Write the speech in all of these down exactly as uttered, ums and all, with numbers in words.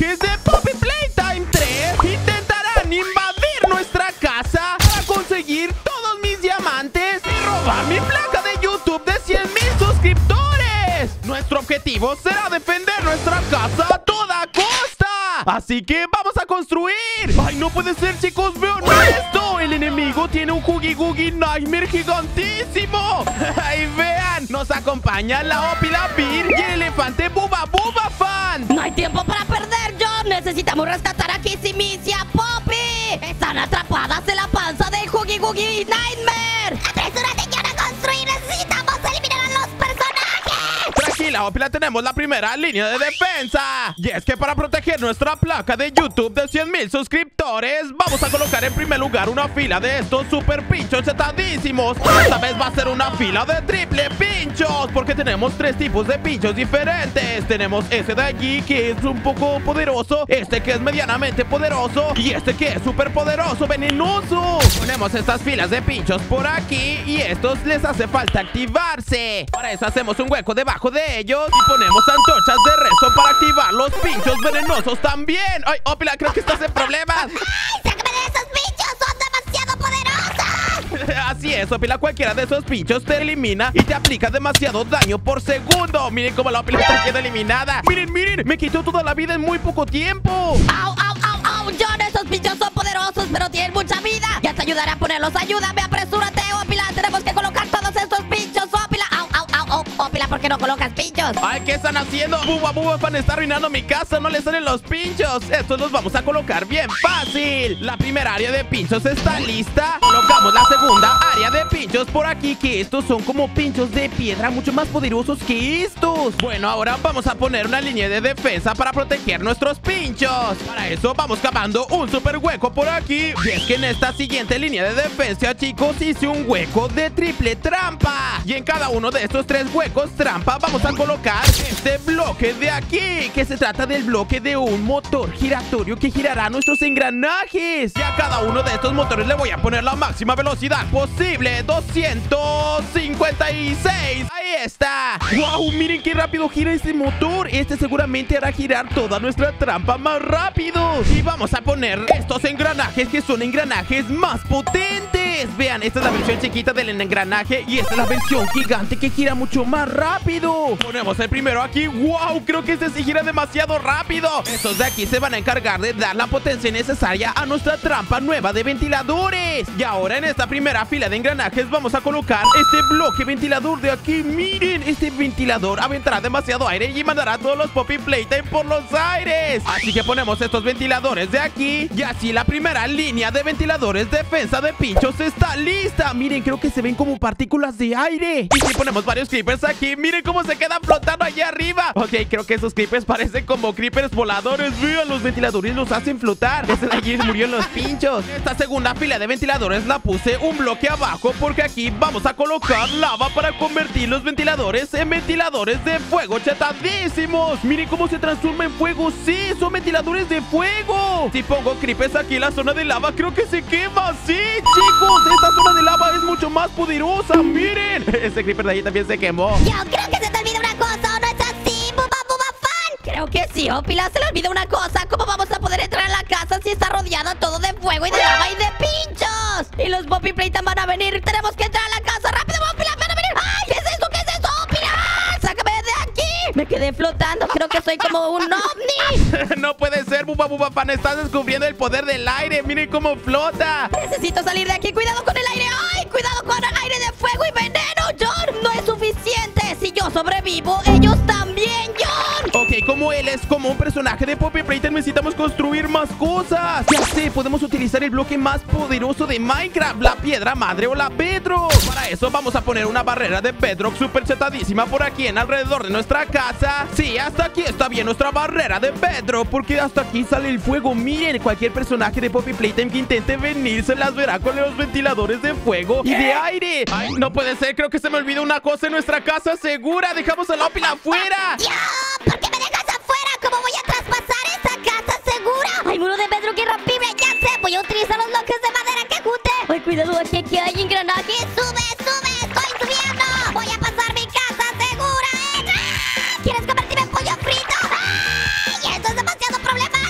engranajes de Poppy Playtime tres intentarán invadir nuestra casa para conseguir todos mis diamantes y robar mi placa de YouTube de cien mil suscriptores. Nuestro objetivo será defender nuestra casa a toda costa. Así que vamos a construir. ¡Ay, no puede ser, chicos! ¡Vean esto! El enemigo tiene un Huggy Guggy Nightmare gigantísimo. ¡Ay, vean! Nos acompaña la Opi la Beer y el elefante Buba Buba Fan. No hay tiempo para perder, John. Necesitamos rescatar a Kissy Missy y a Poppy. Están atrapadas en la panza del Huggy Guggy Nightmare. ¡Apresúrate, John, a construir! ¡Necesitamos eliminar a los personajes! Tranquila, Opi, la tenemos la primera línea de defensa. Y es que para proteger nuestra placa de YouTube de cien mil suscriptores, vamos a colocar en primer lugar una fila de estos super pinchos chetadísimos. Esta vez va a ser una fila de triple pinchos, porque tenemos tres tipos de pinchos diferentes. Tenemos ese de allí, que es un poco poderoso, este que es medianamente poderoso y este que es súper poderoso, venenoso. Ponemos estas filas de pinchos por aquí y estos les hace falta activarse. Para eso hacemos un hueco debajo de ellos y ponemos antorchas de rezo para activar los pinchos venenosos también. ¡Ay, Opila, creo que estás en problemas! ¡Ay, sácame de esos bichos! ¡Son demasiado poderosos! Así es, Opila, cualquiera de esos pinchos te elimina y te aplica demasiado daño por segundo. Miren cómo la Opila está siendo eliminada. Miren, miren, me quitó toda la vida en muy poco tiempo. ¡Au, au, au, au! John, esos bichos son poderosos, pero tienen mucha vida. Ya te ayudaré a ponerlos. Ayúdame, apresúrate, Opila. Tenemos que colocar todos estos pinchos, Opila. ¡Au, au, au, au! Opila, ¿por qué no colocas pinchos? Ay, ¿qué están haciendo? Buba Buba Fan está arruinando mi casa. No le salen los pinchos. Estos los vamos a colocar bien fácil. La primera área de pinchos está lista. Colocamos la segunda área de pinchos por aquí, que estos son como pinchos de piedra, mucho más poderosos que estos. Bueno, ahora vamos a poner una línea de defensa para proteger nuestros pinchos. Para eso vamos cavando un super hueco por aquí. Y es que en esta siguiente línea de defensa, chicos, hice un hueco de triple trampa. Y en cada uno de estos tres huecos trampa vamos a colocar este bloque de aquí, que se trata del bloque de un motor giratorio que girará nuestros engranajes. Y a cada uno de estos motores le voy a poner la máxima velocidad posible, doscientos cincuenta y seis. Ahí está. ¡Wow! Miren qué rápido gira este motor. Este seguramente hará girar toda nuestra trampa más rápido. Y vamos a poner estos engranajes, que son engranajes más potentes. Vean, esta es la versión chiquita del engranaje y esta es la versión gigante que gira mucho más rápido. Ponemos el primero aquí. ¡Wow! Creo que este sí gira demasiado rápido. Estos de aquí se van a encargar de dar la potencia necesaria a nuestra trampa nueva de ventiladores. Y ahora en esta primera fila de engranajes vamos a colocar este bloque ventilador de aquí. Miren, este ventilador aventará demasiado aire y mandará a todos los Poppy Playtime por los aires. Así que ponemos estos ventiladores de aquí. Y así la primera línea de ventiladores defensa de pinchos está lista. Miren, creo que se ven como partículas de aire. Y si ponemos varios creepers aquí, miren cómo se quedan flotando allá arriba. Ok, creo que esos creepers parecen como creepers voladores. Vean, los ventiladores los hacen flotar. Ese de allí murió en los pinchos. Esta segunda fila de ventiladores la puse un bloque abajo, porque aquí vamos a colocar lava para convertir los ventiladores en ventiladores de fuego chetadísimos. Miren cómo se transforma en fuego. Sí, son ventiladores de fuego. Si pongo creepers aquí en la zona de lava, creo que se quema. Sí, chicos, esta zona de lava es mucho más poderosa. Miren, ese creeper de allí también se quemó. Yo creo que se te olvida una cosa, ¿o no es así, Buba Buba Fan? Creo que sí, Opila, se le olvida una cosa. ¿Cómo vamos a poder entrar a la casa si está rodeada todo de fuego y de lava y de pinchos? Y los Poppy Playtime van a venir. Tenemos que entrar a la casa. ¡Rápido, Opila! ¡Van a venir! ¡Ay! ¿Qué es eso? ¿Qué es eso, Opila? ¡Sácame de aquí! Me quedé flotando. Creo que soy como un ovni. No puede ser, Buba Buba Fan. Estás descubriendo el poder del aire. Miren cómo flota. Necesito salir de aquí. ¡Cuidado con el aire! ¡Ay! ¡Cuidado con el aire de fuego y veneno, John! No es suficiente. Si yo sobrevivo, ellos también, John. Ok, como él es como un personaje de Poppy Playtime, necesitamos construir más cosas. Ya sé, podemos utilizar el bloque más poderoso de Minecraft, la piedra madre o la bedrock. Para eso vamos a poner una barrera de bedrock super chetadísima por aquí en alrededor de nuestra casa. Sí, hasta aquí está bien nuestra barrera de bedrock, porque hasta aquí sale el fuego. Miren, cualquier personaje de Poppy Playtime que intente venir se las verá con los ventiladores de fuego y de aire. Ay, no puede ser, creo que se me olvidó una cosa en nuestra casa segura. Dejamos a la Opila afuera. ¡Yo! ¿Por qué me dejas afuera? ¿Cómo voy a traspasar esa casa segura? ¡Hay muro de bedrock irrompible! ¡Ya sé! Voy a utilizar los bloques de madera que junté. ¡Ay, cuidado! Aquí, aquí hay engranajes. ¡Sube, sube! ¡Estoy subiendo! ¡Voy a pasar mi casa segura! ¿Eh? ¡Ah! ¿Quieres convertirme en pollo frito? ¡Ay! ¡Esto es demasiado problemático!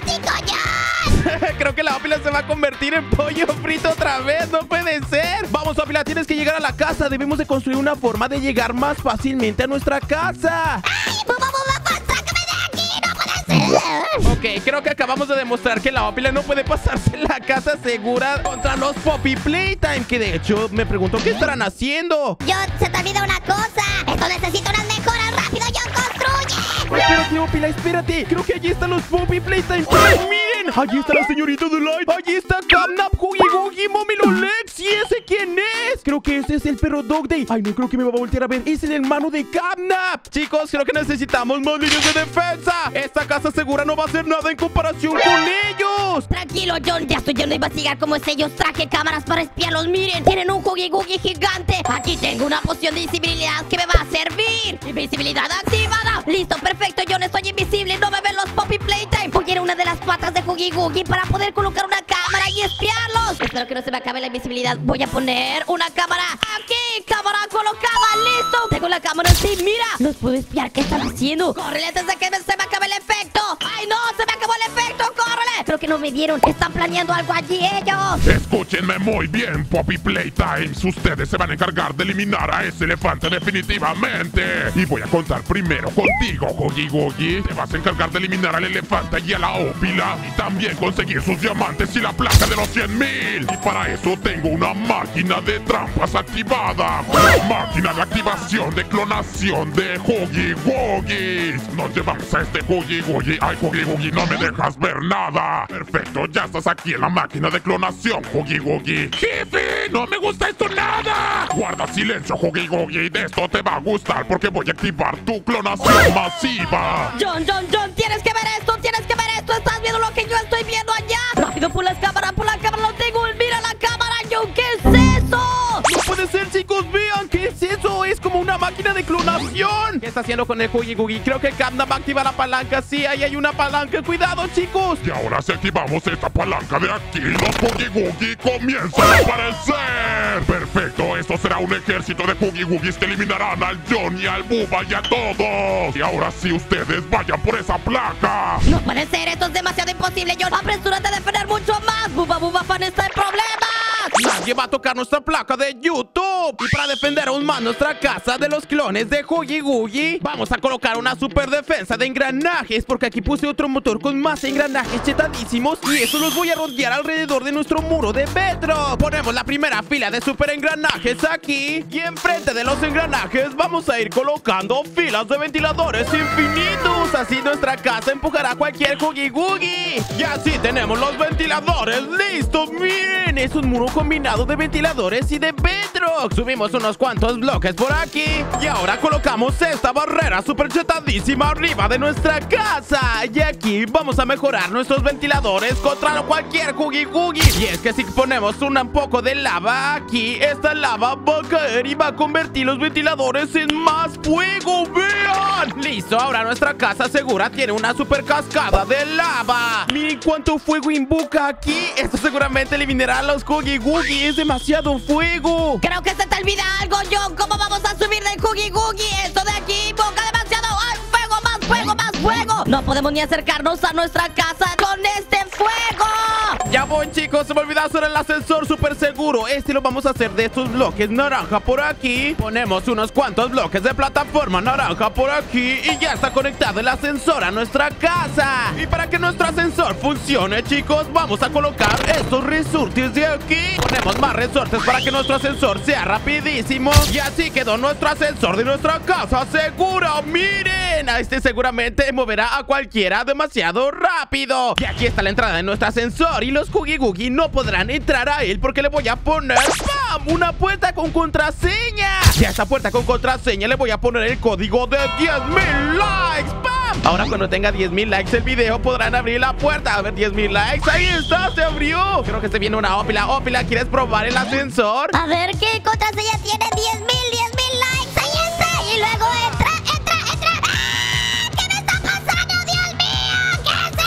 Ópila se va a convertir en pollo frito otra vez. No puede ser. Vamos, Ópila, tienes que llegar a la casa. Debemos de construir una forma de llegar más fácilmente a nuestra casa. ¡Ay, Buba Buba Fan, sácame de aquí! ¡No puede ser! Ok, creo que acabamos de demostrar que la Ópila no puede pasarse en la casa segura contra los Poppy Playtime. Que de hecho, me pregunto qué estarán haciendo. Yo, se te olvida una cosa. Esto necesita unas mejoras. ¡Rápido, John, construye! Espérate, Ópila, espérate. Creo que allí están los Poppy Playtime. ¡Ay, miren! Allí está la señorita Delight. Allí está Camnap, Huggy Wuggy, Mommy Lolex. ¿Y ese quién es? Creo que ese es el perro Dog Day. Ay, no creo que me va a voltear a ver. Es el hermano de Camnap. Chicos, creo que necesitamos más líneas de defensa. Esta casa segura no va a hacer nada en comparación con ellos. Tranquilo, John, ya estoy yendo a investigar cómo es ellos. Traje cámaras para espiarlos. Miren, tienen un Huggy Wuggy gigante. Aquí tengo una poción de invisibilidad que me va a servir. Invisibilidad activada. Listo, perfecto, John, estoy invisible. No me ven los Poppy Playtime. Porque era una de las patas de Huggy Wuggy para poder colocar una cámara y espiarlos. Espero que no se me acabe la invisibilidad. Voy a poner una cámara aquí. Cámara colocada, listo. Tengo la cámara así, mira. Los puedo espiar, ¿qué están haciendo? Córrele antes de que se me acabe el efecto. Ay, no, se me acabó el efecto, córrele. Creo que no me vieron, están planeando algo allí ellos. Escúchenme muy bien, Poppy Playtimes. Ustedes se van a encargar de eliminar a ese elefante definitivamente. Y voy a contar primero contigo, Huggy Wuggy. Te vas a encargar de eliminar al elefante y a la Ópila. Y también conseguir sus diamantes y la placa de los cien mil. Y para eso tengo una máquina de trampas activada. Máquina de activación de clonación de Huggy Wuggy. Nos llevamos a este Huggy Wuggy. Ay, Huggy Wuggy, no me dejas ver nada. Perfecto, ya estás aquí en la máquina de clonación, Huggy Wuggy. ¡Jefe! ¡No me gusta esto nada! Guarda silencio, Huggy Wuggy. De esto te va a gustar porque voy a activar tu clonación masiva. John, John, John, tienes que ver esto, tienes que ver esto. ¿Estás viendo lo que yo estoy viendo allá? Rápido, por las cámaras, por la cámara, lo tengo. Mira la cámara, John, ¿qué es eso? No puede ser, chicos, vean. ¿Qué es eso? Es como una máquina de clonación. ¿Qué está haciendo con el Huggy Wuggy? Creo que Camnap va a activar la palanca. Sí, ahí hay una palanca. Cuidado, chicos. Y ahora si activamos esta palanca de aquí, los Huggy Wuggy comienzan a aparecer. Perfecto, esto será un ejército de Huggy Wuggys que eliminarán al John y al Buba y a todos. Y ahora sí, ustedes vayan por esa placa. No puede ser, esto es demasiado imposible, John. Apresúrate a defender mucho más. Buba Buba Fan está en problemas. Nadie va a tocar nuestra placa de YouTube. Y para defender aún más nuestra casa de los clones de Huggy Wuggy, vamos a colocar una super defensa de engranajes. Porque aquí puse otro motor con más engranajes chetadísimos. Y eso los voy a rodear alrededor de nuestro muro de Bedrock. Ponemos la primera fila de super engranajes aquí. Y enfrente de los engranajes vamos a ir colocando filas de ventiladores infinitos. Así nuestra casa empujará a cualquier Huggy Wuggy. Y así tenemos los ventiladores listos. Miren, es un muro combinado de ventiladores y de Bedrock. Subimos unos cuantos bloques por aquí. Y ahora colocamos esta barrera super chetadísima arriba de nuestra casa. Y aquí vamos a mejorar nuestros ventiladores contra cualquier Huggy Wuggy. Y es que si ponemos un poco de lava aquí, esta lava va a caer y va a convertir los ventiladores en más fuego. ¡Vean! Listo, ahora nuestra casa segura tiene una super cascada de lava. Miren cuánto fuego invoca aquí. Esto seguramente eliminará a los Huggy Wuggy. Es demasiado fuego. Creo que se te olvida algo, John. ¿Cómo vamos a subir del Huggy Wuggy? Esto de aquí invoca demasiado. ¡Ay, fuego, más fuego, más fuego! No podemos ni acercarnos a nuestra casa con este fuego. Ya voy, chicos, se me olvidó hacer el ascensor súper seguro. Este lo vamos a hacer de estos bloques naranja por aquí. Ponemos unos cuantos bloques de plataforma naranja por aquí. Y ya está conectado el ascensor a nuestra casa. Y para que nuestro ascensor funcione, chicos, vamos a colocar estos resortes de aquí. Ponemos más resortes para que nuestro ascensor sea rapidísimo. Y así quedó nuestro ascensor de nuestra casa seguro. Miren, a este seguramente moverá a cualquiera demasiado rápido. Y aquí está la entrada de nuestro ascensor. Y los Huggy Wuggy no podrán entrar a él porque le voy a poner ¡pam! Una puerta con contraseña. Y a esta puerta con contraseña le voy a poner el código de diez mil likes. ¡Pam! Ahora cuando tenga diez mil likes el video podrán abrir la puerta. A ver, diez mil likes. Ahí está, se abrió. Creo que se viene una Ópila. Ópila, ¿quieres probar el ascensor? A ver, ¿qué contraseña tiene? diez mil, diez mil likes. Ahí está. Y luego entra, entra, entra. ¡Ah! ¿Qué me está pasando, Dios mío? ¿Qué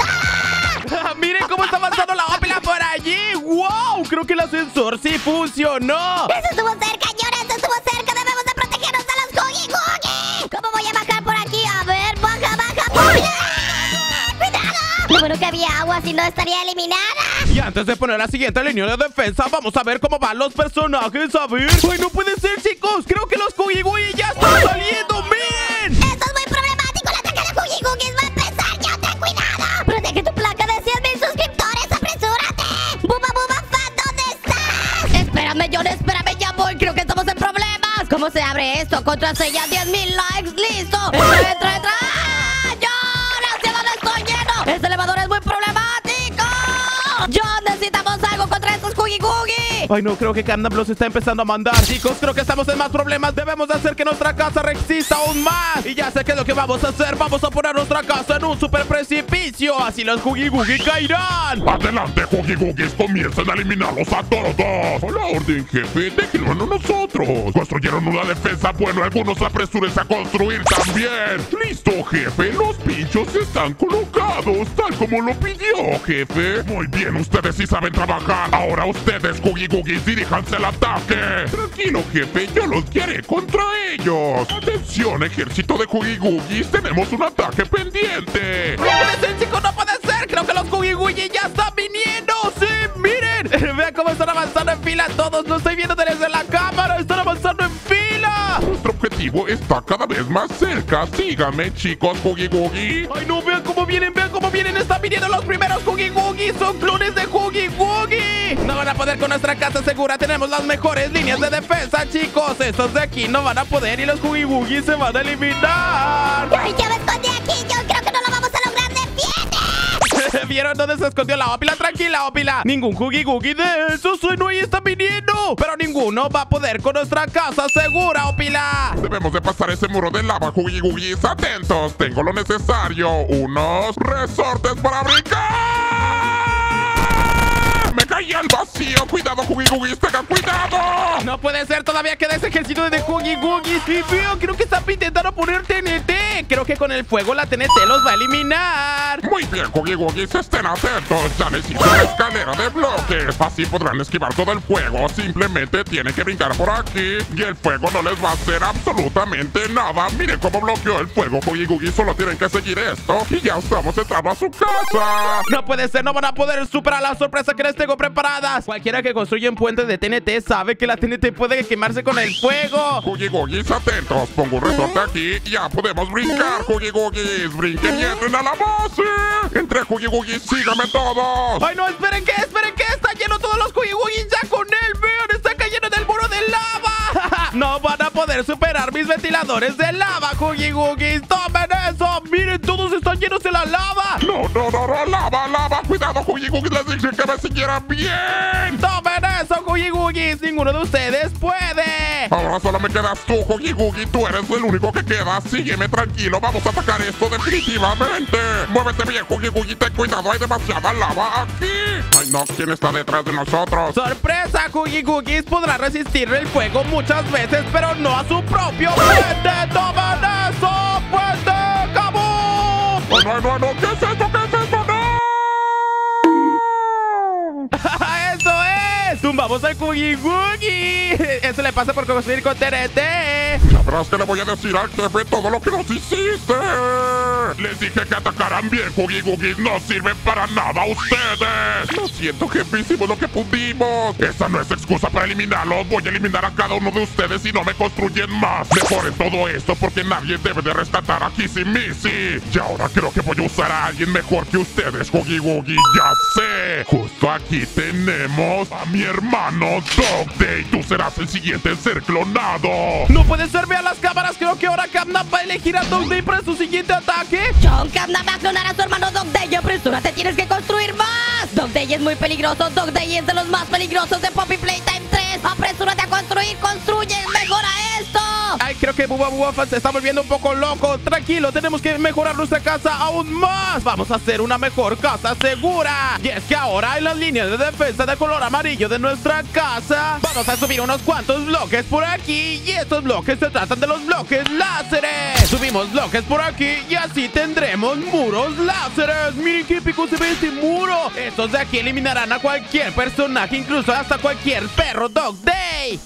es esto? Miren cómo está avanzando la Ópila por allí. ¡Wow! Creo que el ascensor sí funcionó. Eso estuvo cerca, John. Eso estuvo cerca. Debemos de protegernos de los Huggy Wuggy. ¿Cómo voy a bajar por aquí? A ver, baja, baja. ¡Cuidado! Lo bueno que había agua, si no estaría eliminada. Y Y antes de poner la siguiente línea de defensa, vamos a ver cómo van los personajes. A ver. ¡Ay, no puede ser, chicos! Creo que los Huggy Wuggy ya están saliendo. ¡Miren! Esto es muy problemático. El ataque de Huggy Wuggy va a empezar. ¡Ya ten cuidado! Protege tu placa de cien mil suscriptores. ¡Apresúrate! ¡Buba Buba Fan! ¿Dónde estás? Espérame, John. Espérame, ya voy. Creo que estamos en problemas. ¿Cómo se abre esto? Contraseña diez mil likes. ¡Listo! ¡Entra, entra, entra! ¡John! ¿Hacia dónde estoy lleno? ¡Este elevador es muy problemático! ¡John! Necesitamos algo contra estos Huggy Wuggy. Ay, no, creo que Camnap los está empezando a mandar. Chicos, creo que estamos en más problemas. Debemos de hacer que nuestra casa resista aún más. Y ya sé qué es lo que vamos a hacer. Vamos a poner nuestra casa en un super precipicio. Así los Huggy Wuggy caerán. Adelante, Huggy Wuggies, comiencen a eliminarlos a todos. A la orden, jefe, déjenlo a nosotros. Construyeron una defensa, bueno, algunos apresúrense a construir también. Listo, jefe, los pinchos están colocados, tal como lo pidió, jefe. Muy bien, ustedes sí saben trabajar. Ahora ustedes, Huggy Wuggies, diríjanse al ataque. Tranquilo, jefe, yo los guiaré contra ellos. Atención, ejército de Huggy Wuggies, tenemos un ataque pendiente. ¡No puede ser, chicos! ¡No puede ser! Creo que los Huggy Wuggy ya están viniendo. ¡Sí! ¡Miren! Vean cómo están avanzando en fila todos. ¡Lo estoy viendo desde la cámara! ¡Están avanzando en fila! Nuestro objetivo está cada vez más cerca. Síganme, chicos, Huggy Wuggy. ¡Ay, no! ¡Vean cómo vienen! ¡Vean cómo vienen! ¡Están viniendo los primeros Huggy Wuggy! ¡Son clones de Huggy Wuggy! No van a poder con nuestra casa segura. Tenemos las mejores líneas de defensa, chicos. Estos de aquí no van a poder y los Huggy Wuggy se van a eliminar. ¡Ay, ya me escondí aquí! Yo creo que no lo vamos a lograr. ¡Defiende! ¿Vieron dónde se escondió la Ópila? Tranquila, Ópila. Ningún Huggy Wuggy de esos hoy no ahí están viniendo. Pero ninguno va a poder con nuestra casa segura, Ópila. Debemos de pasar ese muro de lava, Huggy Wuggies. Atentos, tengo lo necesario. Unos resortes para brincar. ¡Me caí al vacío! ¡Cuidado, Huggy Wuggies! ¡Tengan cuidado! No puede ser, todavía queda ese ejército de Huggy Wuggies. Y veo, creo que están intentando poner T N T. Creo que con el fuego la T N T los va a eliminar. Muy bien, Huggy Wuggies, estén atentos. Ya les hice una escalera de bloques. Así podrán esquivar todo el fuego. Simplemente tienen que brincar por aquí y el fuego no les va a hacer absolutamente nada. Miren cómo bloqueó el fuego, Huggy Wuggies. Solo tienen que seguir esto y ya estamos entrando a su casa. No puede ser, no van a poder superar la sorpresa que les tengo preparadas. Cualquiera que construya un puente de T N T sabe que la T N T puede quemarse con el fuego. Huggy Wuggies, atentos. Pongo un resorte aquí y ya podemos brincar, Huggy Wuggies. Brinquen y entren a la base. Entre, Huggy Wuggies, síganme todos. Ay, no, esperen que, esperen que está lleno todos los Huggy Wuggies ya con él. Vean, está cayendo del muro de lava. No van a poder superar mis ventiladores de lava, Huggy Wuggies. Tomen eso. Miren, todos están llenos de la lava. No, no, no, no, lava, lava. Cuidado, Huggy Wuggies, les dije que me siguieran bien. Tomen eso, Huggy Wuggies. Ninguno de ustedes puede. Ahora solo me quedas tú, Huggy Wuggy. Tú eres el único que queda. Sígueme tranquilo. Vamos a atacar esto definitivamente. Muévete bien, Huggy Wuggy. Ten cuidado, hay demasiada lava aquí. Ay, no, ¿quién está detrás de nosotros? ¡Sorpresa! Huggy Wuggies podrá resistir el fuego muchas veces, pero no a su propio puente. ¡Tomen eso! ¡Puente! ¡Cabum! Oh, no, no, no. ¿Qué es esto? ¿Qué es esto? ¡No! ¡Eso es! ¡Tumbamos al Huggy Wuggy! Eso le pasa por construir con T N T. La verdad es que le voy a decir al jefe todo lo que nos hiciste. Les dije que atacaran bien, Huggy Wuggies. No sirven para nada ustedes. Lo siento, jefe, hicimos lo que pudimos. Esa no es excusa para eliminarlos. Voy a eliminar a cada uno de ustedes si no me construyen más. Mejoren todo esto porque nadie debe de rescatar a Kissy Missy. Y ahora creo que voy a usar a alguien mejor que ustedes, Huggy Wuggy. Ya sé. Justo aquí tenemos a mi hermano Dog Day. Tú serás el siguiente en ser clonado. No puede ser, vean las cámaras. Creo que ahora Camnap va a elegir a Dog Day para su siguiente ataque. John, Camnap va a clonar a su hermano Dog Day. Apresúrate, tienes que construir más. Dog Day es muy peligroso. Dog Day es de los más peligrosos de Poppy Playtime tres. Apresúrate a construir. Construye. Mejora esto. Ay, creo que Buba Buba Fan se está volviendo un poco loco. Tranquilo, tenemos que mejorar nuestra casa aún más. Vamos a hacer una mejor casa segura. Y es que ahora en las líneas de defensa de color amarillo de nuestra casa vamos a subir unos cuantos bloques por aquí. Y estos bloques se tratan de los bloques láseres. Subimos bloques por aquí y así tendremos muros láseres. Miren qué épico se ve este muro. Estos de aquí eliminarán a cualquier personaje, incluso hasta cualquier perro Dog Day.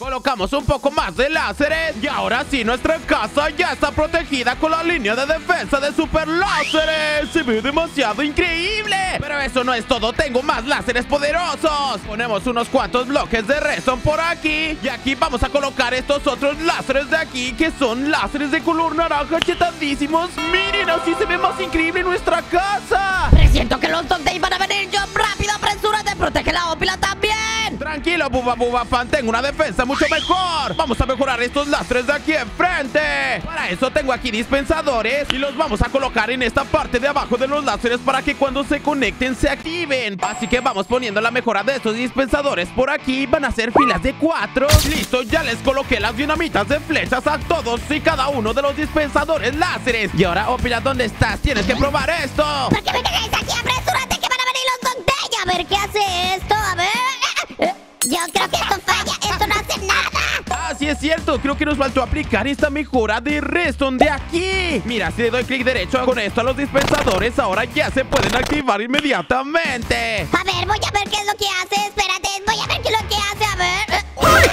Colocamos un poco más de láseres y ahora sí nuestra casa ya está protegida con la línea de defensa de super láseres. Se ve demasiado increíble. Pero eso no es todo, tengo más láseres poderosos. Ponemos unos cuantos bloques de redstone por aquí y aquí vamos a colocar estos otros láseres de aquí que son láseres de color naranja chetadísimos. Miren, así se ve más increíble nuestra casa. Presiento que los Dog Day van a venir. Yo rápido, apresúrate, protege la ópila también. Tranquilo, Bubba Bubba Fan, tengo una defensa mucho mejor. Vamos a mejorar estos láseres de aquí enfrente. Para eso tengo aquí dispensadores y los vamos a colocar en esta parte de abajo de los láseres para que cuando se conecten se activen. Así que vamos poniendo la mejora de estos dispensadores por aquí. Van a ser filas de cuatro. Listo, ya les coloqué las dinamitas de flechas a todos y cada uno de los dispensadores láseres. Y ahora, ópila, ¿dónde estás? Tienes que probar esto. ¿Por qué me dejáis aquí? Apresúrate que van a venir los Dog Day. A ver, ¿qué hace esto? A ver. Yo creo que esto falla, esto no hace nada. Ah, sí es cierto, creo que nos faltó aplicar esta mejora de redstone de aquí. Mira, si le doy clic derecho con esto a los dispensadores, ahora ya se pueden activar inmediatamente. A ver, voy a ver qué es lo que hace. Espérate, voy a ver qué es lo que hace. A ver.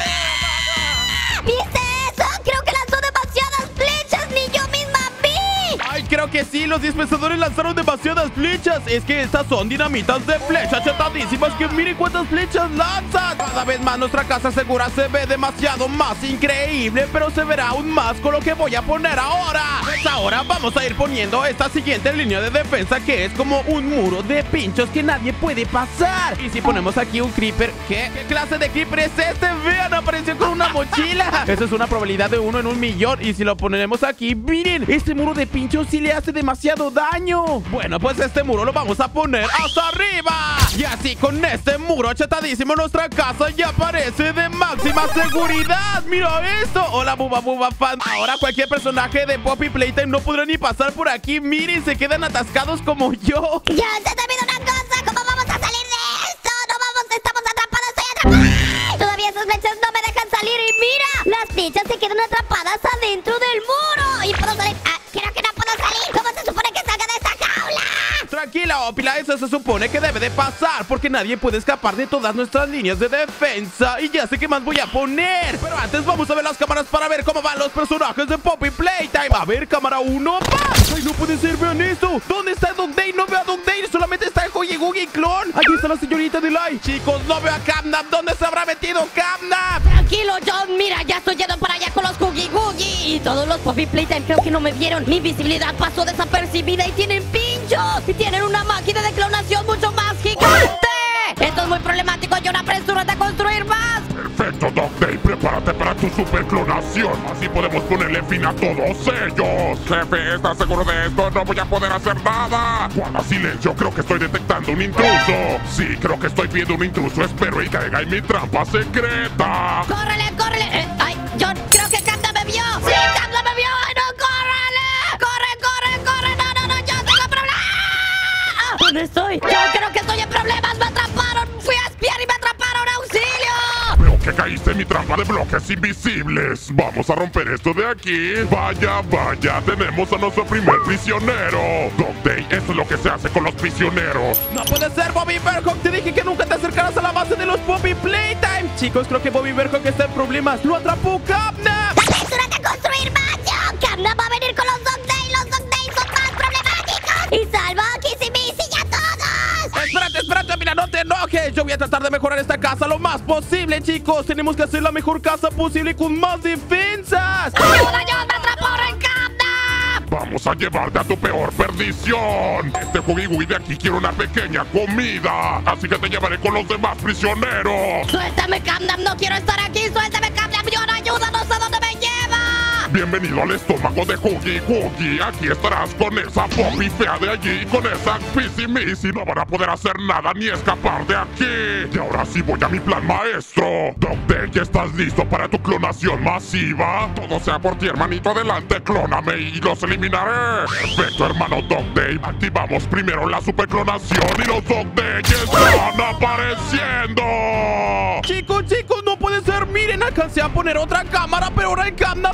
¿Viste eso? Creo que lanzó demasiadas flechas, ni yo misma vi. Ay, creo que sí, los dispensadores lanzaron demasiadas flechas. Es que estas son dinamitas de flechas chetadísimas que miren cuántas flechas lanzan. Cada vez más nuestra casa segura se ve demasiado más increíble, pero se verá aún más con lo que voy a poner ahora. Pues ahora vamos a ir poniendo esta siguiente línea de defensa que es como un muro de pinchos que nadie puede pasar. Y si ponemos aquí un creeper, ¿qué? ¿Qué clase de creeper es este? Vean, apareció con una mochila. Eso es una probabilidad de uno en un millón. Y si lo ponemos aquí, miren, este muro de pinchos sí le hace demasiado daño. Bueno, pues este muro lo vamos a poner hasta arriba. Y así con este muro chetadísimo nuestra casa ya parece de máxima seguridad. Mira esto. Hola, Bubba Bubba Fan. Ahora cualquier personaje de Poppy Playtime no podrá ni pasar por aquí. Miren, se quedan atascados como yo. Ya, se te olvidó una cosa. ¿Cómo vamos a salir de esto? No vamos, estamos atrapados, estoy atrapada. Todavía esas flechas no me dejan salir y mira, las flechas se quedan atrapadas adentro del muro. Y puedo salir. Ah, creo que no puedo salir. ¿Cómo se supone que salga de esta jaula? Tranquila, ópila, eso se supone que debe de pasar porque nadie puede escapar de todas nuestras líneas de defensa. Y ya sé qué más voy a poner. Pero antes vamos a ver las cámaras para ver cómo van los personajes de Poppy Playtime. A ver, cámara uno. ¡Ay, no puede ser! Vean esto. ¿Dónde está Dog Day? No veo a Dog Day. Solamente está el Huggy Wuggy Clon. Aquí está la señorita Delay. Chicos, no veo a Camnap. ¿Dónde se habrá metido Camnap? Tranquilo, John. Mira, ya estoy yendo para allá con los Huggy Wuggy. Y todos los Poppy Playtime creo que no me vieron. Mi visibilidad pasó desapercibida y tienen pinchos. Y tienen una máquina de clonación mucho más gigante. Esto es muy problemático, John. Apresúrate a construir más. Perfecto, Dog Day, prepárate para tu superclonación. Así podemos ponerle fin a todos ellos. Jefe, ¿estás seguro de esto? No voy a poder hacer nada. Guarda silencio, creo que estoy detectando un intruso. Sí, creo que estoy viendo un intruso. Espero y caiga en mi trampa secreta. ¡Córrele, córrele! Eh, ¡Ay, John! Creo que Camda me vio. ¡Sí, Camda me vio! ¡Ay, no! ¡Córrele! ¡Corre, corre, corre! ¡No, no, no! ¡Yo tengo problemas! ¿Dónde estoy? Yo creo que estoy en problemas. ¡Me atraparon! ¡Fui a espiar y me atraparon! ¡Auxilio! Veo que caíste en mi trampa de bloques invisibles. Vamos a romper esto de aquí. Vaya, vaya, tenemos a nuestro primer prisionero. Dog Day, eso es lo que se hace con los prisioneros. No puede ser, Bobby Bearhawk. Te dije que nunca te acercaras a la base de los Poppy Playtime. Chicos, creo que Bobby Bearhawk está en problemas. ¡Lo atrapó Camnap! ¡Apresúrate a construir más, John! ¡Camnap va a venir con los Dog Day! ¡Los Dog Day son más problemáticos! ¡Y salva a Kissy y a todos! Espérate, espérate, mira, no te enojes. Yo voy a tratar de mejorar esta casa lo más posible, chicos. Tenemos que hacer la mejor casa posible con más defensas. ¡Ayuda, John! ¡Me atrapó en Camnap! Vamos a llevarte a tu peor perdición. Este Huggy Wuggy de aquí quiere una pequeña comida. Así que te llevaré con los demás prisioneros. ¡Suéltame, Camnap! ¡No quiero estar aquí! ¡Suéltame, Camnap! ¡John, ayúdanos! ¿A dónde me lleva? Bienvenido al estómago de Huggy Wuggy. Aquí estarás con esa Poppy fea de allí, con esa Pissy Missy. No van a poder hacer nada ni escapar de aquí. Y ahora sí voy a mi plan maestro. Dog Day, ¿ya estás listo para tu clonación masiva? Todo sea por ti, hermanito. Adelante, clóname y los eliminaré. Perfecto, hermano Dog Day. Activamos primero la superclonación y los Dog Day están apareciendo. Chicos, chicos, no puede ser. Miren, alcancé a poner otra cámara, pero ahora el Camnap tiene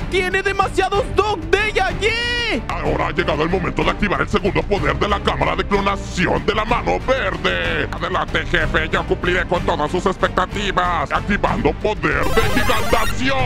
demasiados Dog Day allí. Ahora ha llegado el momento de activar el segundo poder de la cámara de clonación de la mano verde. Adelante, jefe, yo cumpliré con todas sus expectativas, activando poder de gigantación.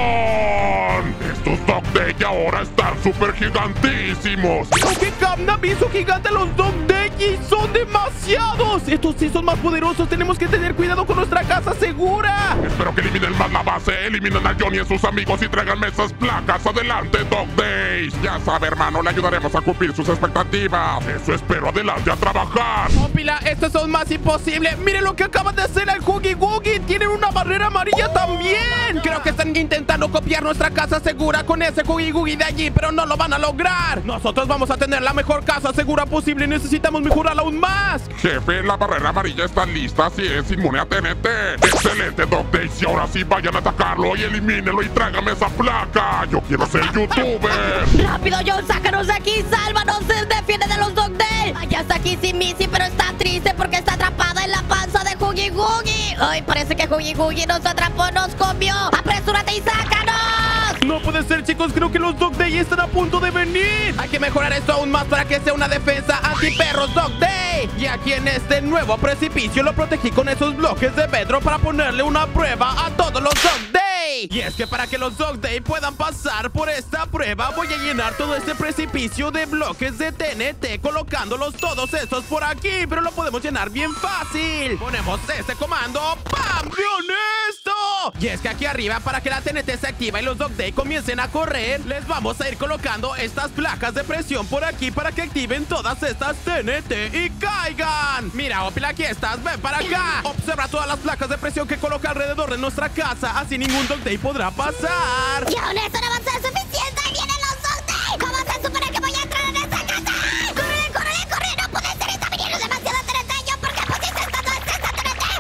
Estos Dog Day ahora están súper gigantísimos. ¡Qué aviso gigante los Dog Day! ¡Son demasiados! Estos sí son más poderosos. Tenemos que tener cuidado con nuestra casa segura. Espero que eliminen más la base, eliminen a Johnny y a sus amigos y tráiganme esas placas. Adelante, Dog Days. Ya sabe, hermano, le ayudaremos a cumplir sus expectativas. Eso espero. Adelante a trabajar. Opila, esto es aún más imposible. Miren lo que acaban de hacer al Huggy Wuggy. Tienen una barrera amarilla también. Creo que están intentando copiar nuestra casa segura con ese Huggy Wuggy de allí, pero no lo van a lograr. Nosotros vamos a tener la mejor casa segura posible. Necesitamos mejorarla aún más. Jefe, la barrera amarilla está lista. Si es inmune a T N T. Excelente, Dog Days. Y ahora sí vayan a atacarlo y elimínenlo y tráigame esa placa. Yo quiero ser youtuber. ¡Rápido, John! ¡Sácanos de aquí! ¡Sálvanos! ¡Se defiende de los Dog Day! Vaya, está aquí sin Missy, pero está triste porque está atrapada en la panza de Huggy Wuggy. ¡Ay, parece que Huggy Wuggy nos atrapó, nos comió! ¡Apresúrate y sácanos! No puede ser, chicos. Creo que los Dog Day están a punto de venir. Hay que mejorar esto aún más para que sea una defensa anti-perros Dog Day. Y aquí en este nuevo precipicio lo protegí con esos bloques de bedrock para ponerle una prueba a todos los Dog Day. Y es que para que los Dog Day puedan pasar por esta prueba, voy a llenar todo este precipicio de bloques de T N T, colocándolos todos estos por aquí. Pero lo podemos llenar bien fácil. Ponemos este comando. ¡Pam! ¡Vean esto! Y es que aquí arriba, para que la T N T se activa y los Dog Day comiencen a correr, les vamos a ir colocando estas placas de presión por aquí para que activen todas estas T N T y caigan. Mira, Opila, aquí estás. Ven para acá. Observa todas las placas de presión que coloca alrededor de nuestra casa. Así ningún Dog Day podrá pasar. Y aún eso no va a ser suficiente. ¡Ahí vienen los Dog Day! ¿Cómo se supone que voy a entrar en esa casa? ¡Corre, corre, corre! ¡No puede ser! ¡Está viniendo demasiada T N T! ¿Yo por qué pusiste esta, esta T N T?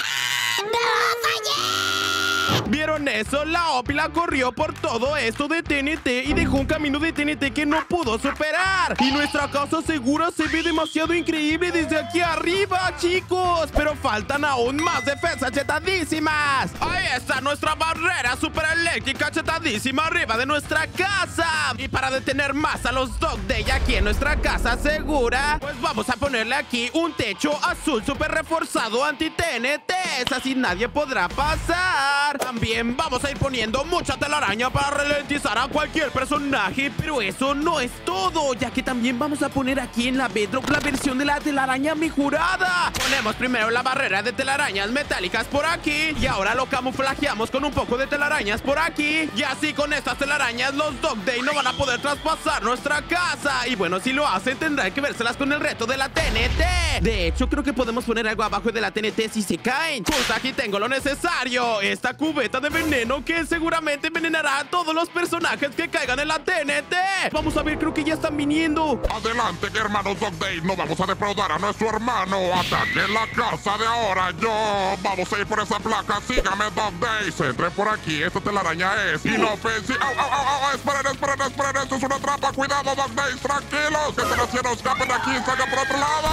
¡No, fallé! ¿Vieron eso? La Opila corrió por todo esto de T N T y dejó un camino de T N T que no pudo superar. Y nuestra casa segura se ve demasiado increíble desde aquí arriba, chicos. Pero faltan aún más defensas chetadísimas. Ahí está nuestra barrera super eléctrica chetadísima arriba de nuestra casa. Y para detener más a los Dog Day aquí en nuestra casa segura, pues vamos a ponerle aquí un techo azul super reforzado anti-T N T. Así nadie podrá pasar. También vamos a ir poniendo mucha telaraña para ralentizar a cualquier personaje. Pero eso no es todo, ya que también vamos a poner aquí en la bedrock la versión de la telaraña mejorada. Ponemos primero la barrera de telarañas metálicas por aquí y ahora lo camuflajeamos con un poco de telarañas por aquí. Y así con estas telarañas los Dog Day no van a poder traspasar nuestra casa. Y bueno, si lo hacen tendrán que vérselas con el reto de la T N T. De hecho, creo que podemos poner algo abajo de la T N T si se caen. Pues aquí tengo lo necesario, esta cubeta de veneno que seguramente envenenará a todos los personajes que caigan en la T N T. Vamos a ver, creo que ya están viniendo. Adelante, hermanos Dog Day. No vamos a defraudar a nuestro hermano. Ataquen la casa de ahora. Yo vamos a ir por esa placa. Sígame, Dog Day. Se entre por aquí. Esta telaraña es inofensiva. ¡Au, au, au, au! Esperen, esperen, esperen. Esto es una trampa. Cuidado, Dog Day. Tranquilos. Que se nos cielos. Escapen de aquí. Salgan por otro lado.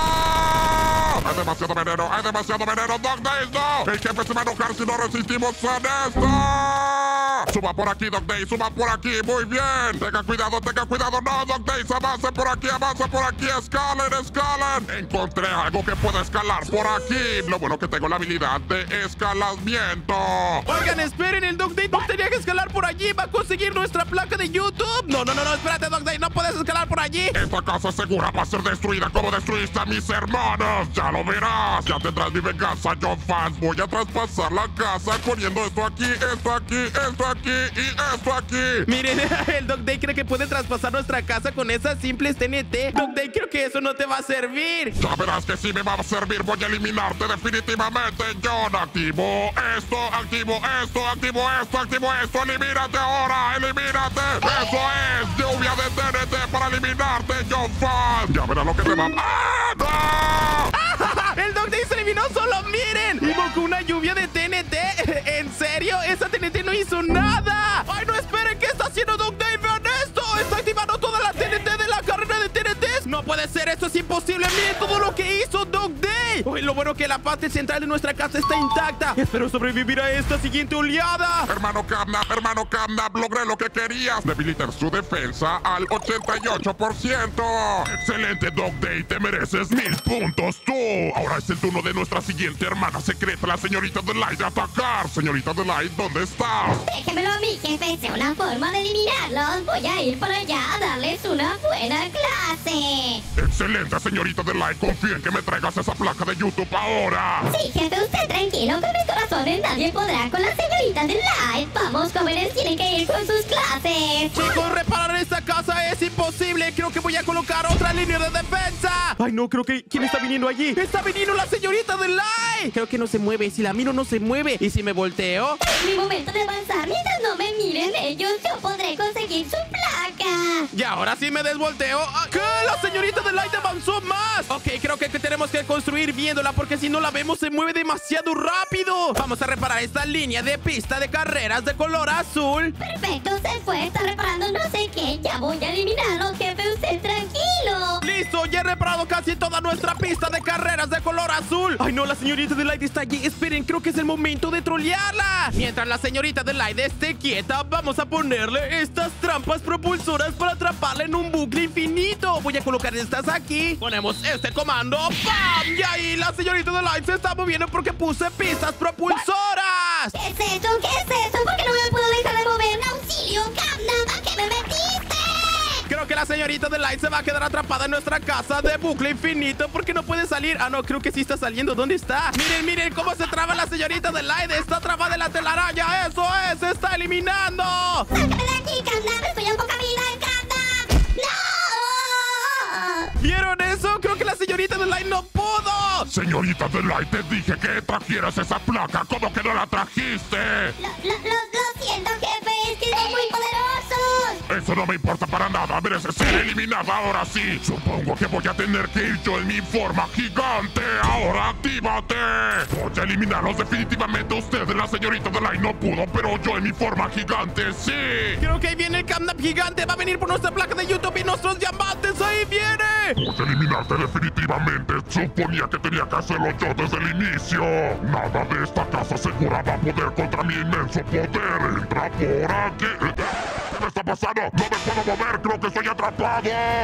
Hay demasiado veneno. Hay demasiado veneno. Dog Day, no. El jefe se va a enojar si no resistimos a esto. Suba por aquí, Dog Day. Suba por aquí. Muy bien. Tenga cuidado, tenga cuidado. No, Dog Day. Avance por aquí. Avance por aquí. Escalen, escalen. Encontré algo que puedo escalar por aquí. Lo bueno que tengo la habilidad de escalamiento. Oigan, esperen. El Dog Day no tenía que escalar por allí. Va a conseguir nuestra placa de YouTube. No, no, no, no. Espérate, Dog Day. No puedes escalar por allí. Esta casa segura va a ser destruida como destruiste a mis hermanos. Ya lo verás. Ya tendrás mi venganza, John Fans. Voy a traspasar la casa poniendo esto aquí, esto aquí, esto aquí y esto aquí. Miren, el Dog Day cree que puede traspasar nuestra casa con esas simples T N T. Dog Day, creo que eso no te va a servir. Ya verás que sí me va a servir. Voy a eliminarte definitivamente, John. Activo esto, activo esto, activo esto, activo esto. Elimínate ahora, elimínate. Eso es lluvia de T N T para eliminarte, John Fans. Ya verás lo que te va. ¡Ah, no! El Dog Day se eliminó solo, miren. Invocó una lluvia de T N T. ¿En serio? Esa T N T no hizo nada. Ay, no, esperen. ¿Qué está haciendo Dog Day? Vean esto. Está activando toda la T N T de la carrera de T N Ts. No puede ser. Esto es imposible. Miren todo lo que hizo Dog Day. Uy, lo bueno que la parte central de nuestra casa está intacta. Espero sobrevivir a esta siguiente oleada. Hermano Catnap, hermano Catnap, logré lo que querías. Debilitar su defensa al ochenta y ocho por ciento. Excelente, Dog Day, te mereces mil puntos tú. Ahora es el turno de nuestra siguiente hermana secreta, la señorita Delight, de atacar. Señorita Delight, ¿dónde estás? Déjemelo a mí, jefe. Sé una forma de eliminarlos. Voy a ir para allá a darles una buena clase. Excelente, señorita Delight. Confío en que me traigas esa placa de YouTube ahora. Sí, jefe, usted tranquilo. Con mis corazones nadie podrá con la señorita Delight. Vamos, jóvenes, tienen que ir con sus clases. Chicos, reparar esta casa es imposible. Creo que voy a colocar otra línea de defensa. Ay, no, creo que... ¿Quién está viniendo allí? ¡Está viniendo la señorita Delight! Creo que no se mueve. Si la miro, no se mueve. ¿Y si me volteo? Es mi momento de avanzar. Mientras no me miren ellos, yo podré conseguir su placa. Y ahora sí me desvolteo. ¿Qué? La señorita Delight avanzó más. Ok, creo que tenemos que construir viéndola, porque si no la vemos se mueve demasiado rápido. Vamos a reparar esta línea de pista de carreras de color azul. Perfecto, se fue. Está reparando no sé qué. Ya voy a eliminarlo, jefe. Usted tranquilo. Listo, ya he reparado casi toda nuestra pista de carreras de color azul. Ay, no, la señorita Delight está allí. Esperen, creo que es el momento de trolearla. Mientras la señorita Delight esté quieta, vamos a ponerle estas trampas propulsoras para atraparla en un bucle infinito. Voy a colocar estas aquí. Ponemos este comando. ¡Pam! Y ahí la señorita Delight se está moviendo porque puse pistas propulsoras. ¿Qué es esto? ¿Qué es esto? ¿Por qué no me puedo dejar de mover? ¡Auxilio, Catnap! ¿A qué me metiste? Creo que la señorita Delight se va a quedar atrapada en nuestra casa de bucle infinito porque no puede salir. Ah, no, creo que sí está saliendo. ¿Dónde está? Miren, miren cómo se traba la señorita Delight. Está trabada en la telaraña. ¡Eso es! ¡Se está eliminando! ¡Sácame de aquí, Catnap! ¡Estoy en poca vida, Catnap! ¡No! ¿Vieron eso? Creo que la señorita Delight no pudo. Señorita Delight, te dije que trajeras esa placa. ¿Cómo que no la trajiste? Lo, lo, lo, lo siento, jefe. Es que son muy poderosos. Eso no me importa para nada. Mereces ser eliminada ahora sí. Supongo que voy a tener que ir yo en mi forma gigante. Ahora actívate. Voy a eliminarlos definitivamente. Usted, la señorita Delight, no pudo, pero yo en mi forma gigante sí. Creo que ahí viene el Catnap gigante. Va a venir por nuestra placa de YouTube y nuestros diamantes. ¡Ahí viene! Voy a eliminarte definitivamente. Suponía que tenía que hacerlo yo desde el inicio. Nada de esta casa segura va a poder contra mi inmenso poder. Entra por aquí. ¿Qué me está pasando? No me puedo mover. Creo que estoy atrapado.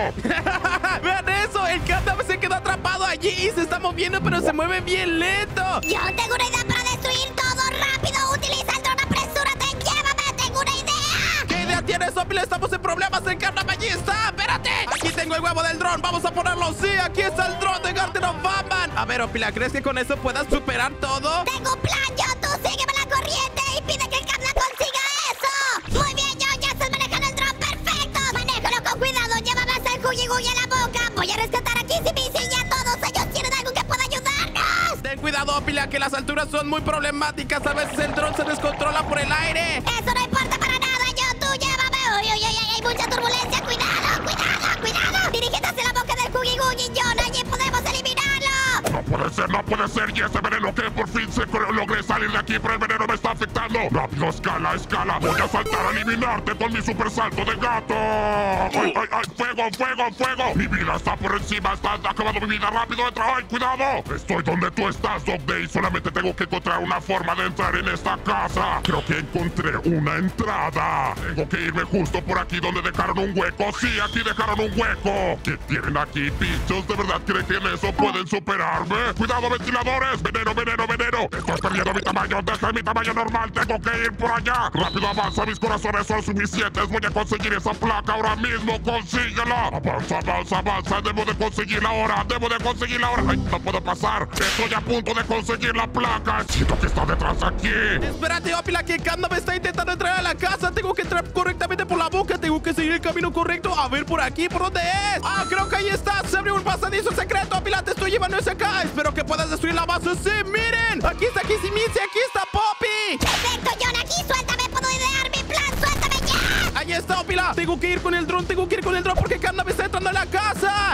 Vean eso. El Catnap se quedó atrapado allí y se está moviendo, pero se mueve bien lento. Yo tengo una idea para destruir todo. ¡Rápido! ¡Utiliza el dron! ¡Apresúrate! ¡Llévame! ¡Tengo una idea! ¿Qué idea tienes, Opila? Estamos en problemas. El Catnap allí está. ¡Espérate! Aquí tengo el huevo del dron. Vamos a ponerlo. Sí, aquí está el dron de Garten of Batman. A ver, Opila, ¿crees que con eso puedas superar todo? Tengo un plan, yo. Tú sígueme la corriente y pide que el Catnap consiga eso. Muy bien, yo. Ya estás manejando el dron. ¡Perfecto! Manéjalo con cuidado. Llévame hasta el Huggy Wuggy en la boca. Voy a rescatar a Kissy Missy y a todos. Ellos tienen algo que pueda ayudarnos. Ten cuidado, Opila, que las alturas son muy problemáticas. A veces el dron se descontrola por el aire. Eso no importa para nada, yo. Tú llévame. Uy, uy, uy, hay mucha turbulencia. Cuidado, cuidado, cuidado. Dirígete hacia la boca del Huggy Wuggy, John. Allí podemos eliminarlo. No puede ser, no puede ser. Y ese veneno que por fin se logré salir de aquí, pero el veneno me está afectando. Rápido, escala, escala. Voy a saltar a eliminarte con mi super salto de gato. ¡Ay, ay, ay! ¡Fuego, fuego, fuego! Mi vida está por encima. Está acabando mi vida. Rápido, entra. ¡Ay, cuidado! Estoy donde tú estás, Dog Day. Solamente tengo que encontrar una forma de entrar en esta casa. Creo que encontré una entrada. Tengo que irme justo por aquí donde dejaron un hueco. Sí, aquí dejaron un hueco. ¿Qué tienen aquí, bichos? ¿De verdad creen que en eso pueden superarme? ¡Cuidado, ventiladores! ¡Veneno, veneno, veneno! Estoy perdiendo mi tamaño. Deja mi tamaño normal. Tengo que ir por allá. Rápido, avanza. Mis corazones son suficientes. Voy a conseguir esa placa ahora mismo. ¡Consíguela! Avanza, avanza, avanza. Debo de conseguirla ahora. Debo de conseguirla ahora. ¡Ay, no puedo pasar! Estoy a punto de conseguir la placa. Siento que está detrás de aquí. Espérate, Opila, que Catnap está intentando entrar a la casa. Tengo que entrar correctamente por la boca. Tengo que seguir el camino correcto. A ver, por aquí, ¿por dónde es? Ah, creo que ahí está. Se abrió un pasadizo secreto. Opila, te estoy llevando hacia acá. Espero que puedas destruir la base. ¡Sí, miren! Aquí está Kissy Missy. Aquí está Poppy. Perfecto, John. Aquí suéltame. Puedo idear mi plan. Suéltame ya. Ahí está, Opila. Tengo que ir con el dron. Tengo que ir con el dron porque Catnap está entrando a la casa. Creo que nos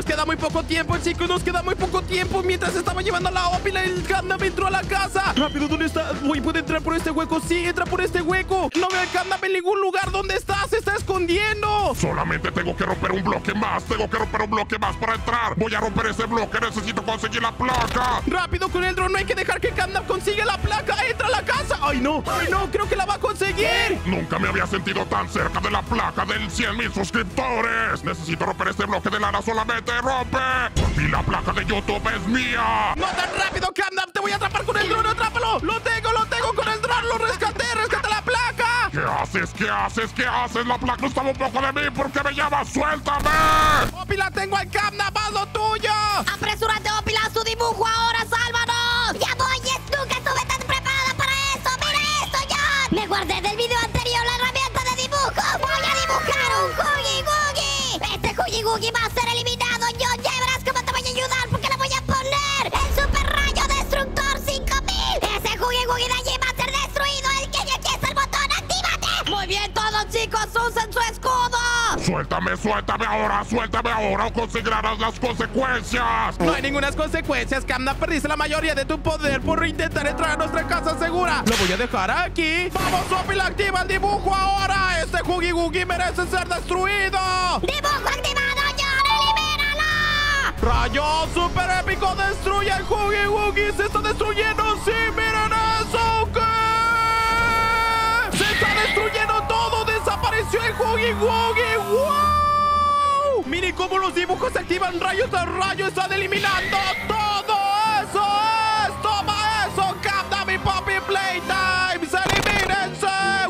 Nos queda muy poco tiempo, chicos. Nos queda muy poco tiempo. Mientras estaba llevando a la Opila, el Catnap entró a la casa. Rápido, ¿dónde está? Uy, ¿puede entrar por este hueco? Sí, entra por este hueco. No veo al Catnap en ningún lugar. ¿Dónde está? Se está escondiendo. Solamente tengo que romper un bloque más. Tengo que romper un bloque más para entrar. Voy a romper ese bloque. Necesito conseguir la placa. Rápido con el dron. No hay que dejar que Catnap consiga la placa. Entra a la casa. Ay, no. Ay, no. Creo que la va a conseguir. Nunca me había sentido tan cerca de la placa del cien mil suscriptores. Necesito romper este bloque de lana. Solamente rompe. Por fin la placa de YouTube es mía. No tan rápido, Catnap. Te voy a atrapar con el dron. Atrápalo. Lo tengo, lo tengo con el dron. Lo rescaté. Rescata la placa. ¿Qué haces? ¿Qué haces? ¿Qué haces? La placa está un poco de mí. ¿Por qué me llamas? ¡Suéltame! Opila, tengo al Catnap. ¡Haz lo tuyo! ¡Apresúrate, Opila! ¡Su dibujo ahora! ¡Sálvanos! ¡Ya voy, Stuka! ¡Estuve tan preparada para eso! ¡Mira esto, John! Me guardé del video anterior la herramienta de dibujo. ¡Voy a dibujar un Huggy Wuggy! Este Huggy Wuggy va a ser eliminado, John. Ya verás cómo te voy a ayudar porque le voy a poner el Super Rayo Destructor cinco mil. Ese Huggy Wuggy de allí va a ser destruido. El que de aquí es el botón. ¡Actívate! Muy bien, todos, chicos. ¡Usen su escudo! Suéltame, suéltame ahora, suéltame ahora o considerarás las consecuencias. No hay ninguna consecuencias, Catnap. Perdiste la mayoría de tu poder por intentar entrar a nuestra casa segura. Lo voy a dejar aquí. ¡Vamos, Opila! ¡Activa el dibujo ahora! ¡Este Huggy Wuggy merece ser destruido! ¡Dibujo activado, John! ¡Elimínalo! ¡Rayo super épico! ¡Destruye el Huggy Wuggy! ¡Se está destruyendo! ¡Sí! ¡Miren eso! ¿Qué? ¡Se está destruyendo todo! ¡Desapareció el Huggy Wuggy! ¡Wow! Miren cómo los dibujos se activan. Rayos de rayo están eliminando todo eso. Es, ¡toma eso, Catnap y Poppy Playtimes! ¡Elimínense!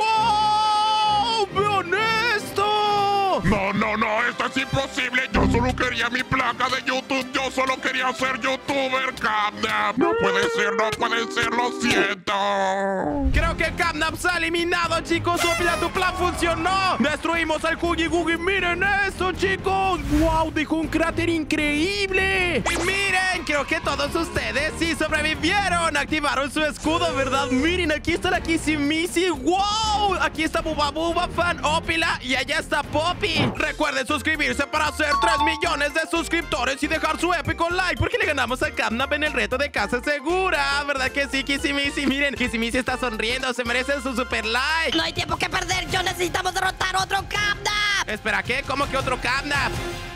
¡Wow! ¡Vean esto! No, no, no, esto es imposible. Yo solo quería mi placa de YouTube. Yo solo quería ser youtuber, Catnap. No puede ser, no puede ser, lo siento. Creo que Catnap se ha eliminado, chicos. Opila, tu plan funcionó. Destruimos al Huggy Wuggy. Miren esto, chicos. ¡Wow! Dejó un cráter increíble. Y miren, creo que todos ustedes sí sobrevivieron. Activaron su escudo, ¿verdad? Miren, aquí está la Kissy Missy. ¡Wow! Aquí está Buba Buba Fan, Opila. Y allá está Poppy. Recuerden suscribirse para hacer tres millones de suscriptores y dejar su épico like, porque le ganamos a Catnap en el reto de casa segura. ¿Verdad que sí, Kissy Missy? Miren, Kissy Missy está sonriendo. Se merece su super like. No hay tiempo que perder, John. Necesitamos derrotar otro Catnap. Espera, ¿qué? ¿Cómo que otro Catnap?